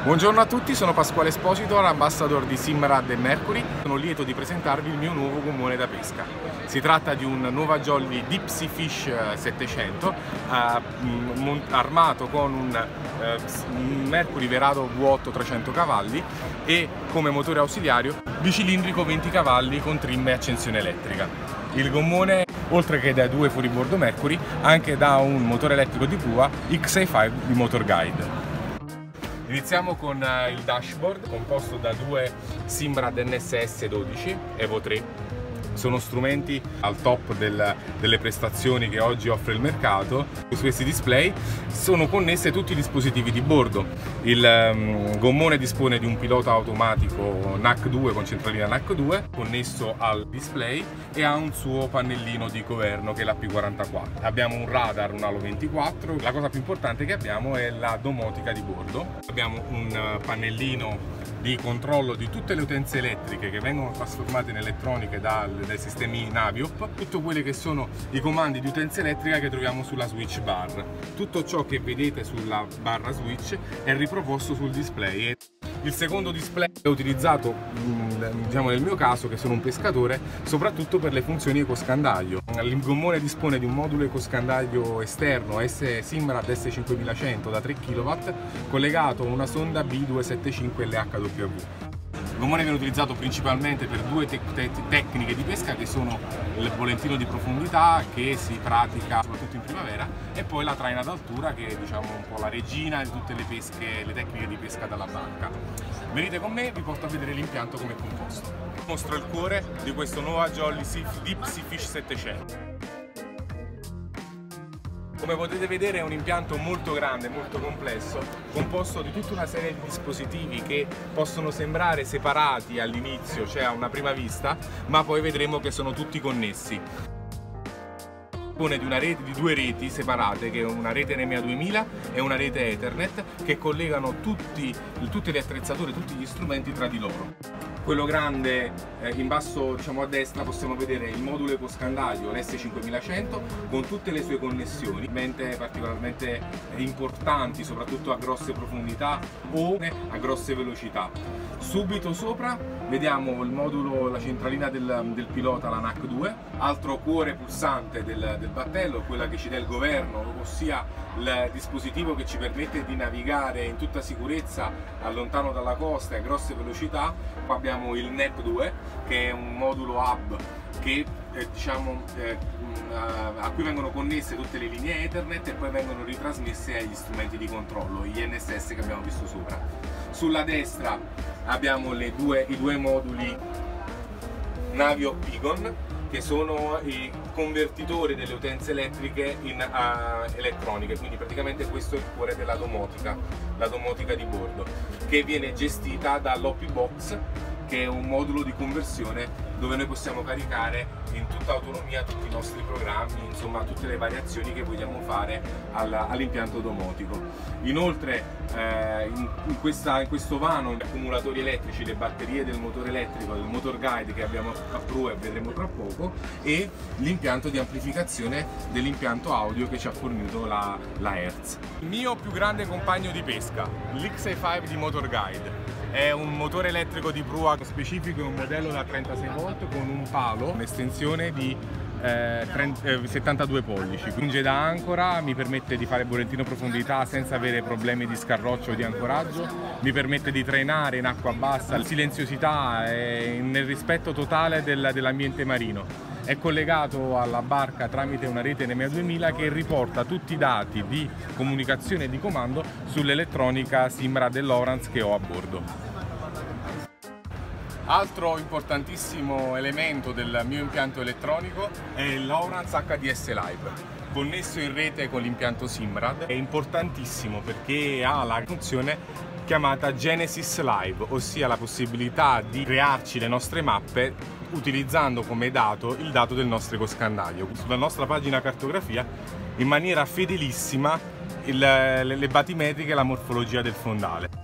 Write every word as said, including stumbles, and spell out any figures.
Buongiorno a tutti, sono Pasquale Esposito, ambassador di Simrad e Mercury. Sono lieto di presentarvi il mio nuovo gommone da pesca. Si tratta di un Nova Jolly Deep Sea Fish settecento eh, armato con un eh, Mercury Verado V otto trecento cavalli e come motore ausiliario bicilindrico venti cavalli con trim e accensione elettrica. Il gommone, oltre che da due fuoribordo Mercury, anche da un motore elettrico di prua X sessantacinque di Motor Guide. Iniziamo con il dashboard composto da due Simrad N S S dodici Evo tre. Sono strumenti al top del, delle prestazioni che oggi offre il mercato. Su questi display sono connesse tutti i dispositivi di bordo. Il um, gommone dispone di un pilota automatico N A C due con centralina N A C due connesso al display e ha un suo pannellino di governo che è la P quarantaquattro. Abbiamo un radar, un Halo ventiquattro. La cosa più importante che abbiamo è la domotica di bordo. Abbiamo un pannellino di controllo di tutte le utenze elettriche che vengono trasformate in elettroniche dal, dai sistemi Naviop, tutti quelli che sono i comandi di utenza elettrica che troviamo sulla switch bar. Tutto ciò che vedete sulla barra switch è riproposto sul display. Il secondo display è utilizzato, diciamo nel mio caso che sono un pescatore, soprattutto per le funzioni ecoscandaglio. Il gommone dispone di un modulo ecoscandaglio esterno S Simrad S cinquemilacento da tre chilowatt collegato a una sonda B duecentosettantacinque L H W. Il gommone viene utilizzato principalmente per due te te tecniche di pesca che sono il volantino di profondità che si pratica soprattutto in primavera e poi la traina d'altura che è diciamo un po' la regina di tutte le pesche, le tecniche di pesca dalla barca. Venite con me, vi porto a vedere l'impianto come è composto. Vi mostro il cuore di questo Nova Jolly Deep Sea Fish settecento. Come potete vedere è un impianto molto grande, molto complesso, composto di tutta una serie di dispositivi che possono sembrare separati all'inizio, cioè a una prima vista, ma poi vedremo che sono tutti connessi. Dispone di una rete di due reti separate, che è una rete N M A duemila e una rete Ethernet, che collegano tutti, tutte le attrezzature, tutti gli strumenti tra di loro. Quello grande eh, in basso diciamo a destra possiamo vedere il modulo ecoscandaglio l'S cinquemilacento con tutte le sue connessioni, particolarmente importanti soprattutto a grosse profondità o a grosse velocità. Subito sopra vediamo il modulo, la centralina del, del pilota, la N A C due, altro cuore pulsante del, del battello, quella che ci dà il governo, ossia il dispositivo che ci permette di navigare in tutta sicurezza lontano dalla costa e a grosse velocità. Qua abbiamo il N E P due che è un modulo hub che eh, diciamo, eh, a cui vengono connesse tutte le linee Ethernet e poi vengono ritrasmesse agli strumenti di controllo, gli N S S che abbiamo visto sopra. Sulla destra abbiamo le due, i due moduli Naviop Pigon, che sono i convertitori delle utenze elettriche in uh, elettroniche, quindi praticamente questo è il cuore della domotica, la domotica di bordo, che viene gestita dall'O P Box, che è un modulo di conversione dove noi possiamo caricare in tutta autonomia tutti i nostri programmi, insomma tutte le variazioni che vogliamo fare all'impianto domotico. Inoltre eh, in, in, questa, in questo vano gli accumulatori elettrici, le batterie del motore elettrico, del Motor Guide che abbiamo a prua e vedremo tra poco, e l'impianto di amplificazione dell'impianto audio che ci ha fornito la, la Hertz. Il mio più grande compagno di pesca, l'X sessantacinque di Motor Guide. È un motore elettrico di prua specifico, è un modello da trentasei volt con un palo, un'estensione di eh, trenta, eh, settantadue pollici. Funge da ancora, mi permette di fare volantino profondità senza avere problemi di scarroccio o di ancoraggio, mi permette di trainare in acqua bassa, la silenziosità è nel rispetto totale del, dell'ambiente marino. È collegato alla barca tramite una rete N M A duemila che riporta tutti i dati di comunicazione e di comando sull'elettronica Simrad e Lowrance che ho a bordo. Altro importantissimo elemento del mio impianto elettronico è il Lowrance H D S Live, connesso in rete con l'impianto Simrad. È importantissimo perché ha la funzione chiamata Genesis Live, ossia la possibilità di crearci le nostre mappe utilizzando come dato il dato del nostro ecoscandaglio. Sulla nostra pagina cartografia in maniera fedelissima il, le, le batimetriche e la morfologia del fondale.